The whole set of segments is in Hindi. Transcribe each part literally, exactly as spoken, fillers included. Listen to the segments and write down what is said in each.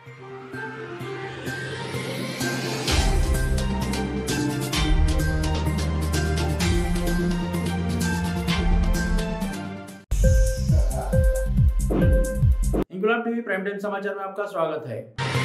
इंकुलाब टीवी प्राइम टाइम समाचार में आपका स्वागत है।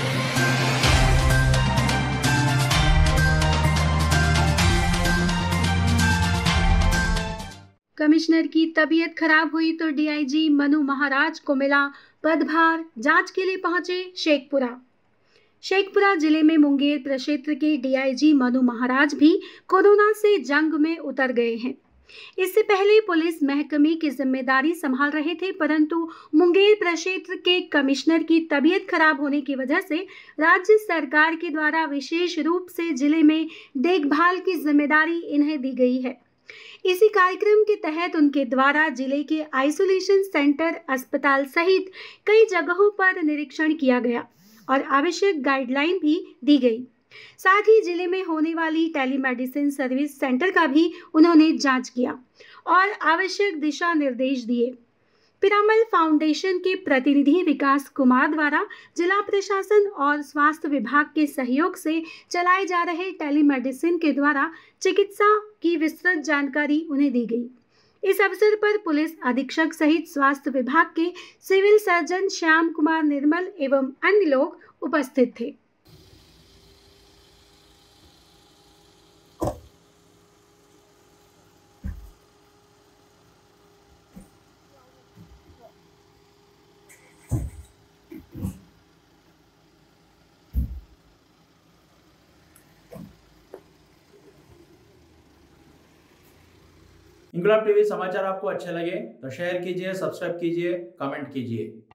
कमिश्नर की तबीयत खराब हुई तो डीआईजी मनु महाराज को मिला पदभार। जांच के लिए पहुंचे शेखपुरा। शेखपुरा जिले में मुंगेर प्रक्षेत्र के डीआईजी मनु महाराज भी कोरोना से जंग में उतर गए हैं। इससे पहले पुलिस महकमे की जिम्मेदारी संभाल रहे थे, परंतु मुंगेर प्रक्षेत्र के कमिश्नर की तबीयत खराब होने की वजह से राज्य सरकार के द्वारा विशेष रूप से जिले में देखभाल की जिम्मेदारी इन्हें दी गई है। इसी कार्यक्रम के तहत उनके द्वारा जिले के आइसोलेशन सेंटर, अस्पताल सहित कई जगहों पर निरीक्षण किया गया और आवश्यक गाइडलाइन भी दी गई। साथ ही जिले में होने वाली टेलीमेडिसिन सर्विस सेंटर का भी उन्होंने जांच किया और आवश्यक दिशा निर्देश दिए। पिरामल फाउंडेशन के प्रतिनिधि विकास कुमार द्वारा जिला प्रशासन और स्वास्थ्य विभाग के सहयोग से चलाए जा रहे टेलीमेडिसिन के द्वारा चिकित्सा की विस्तृत जानकारी उन्हें दी गई। इस अवसर पर पुलिस अधीक्षक सहित स्वास्थ्य विभाग के सिविल सर्जन श्याम कुमार निर्मल एवं अन्य लोग उपस्थित थे। इंकुलाब टीवी समाचार आपको अच्छे लगे तो शेयर कीजिए, सब्सक्राइब कीजिए, कमेंट कीजिए।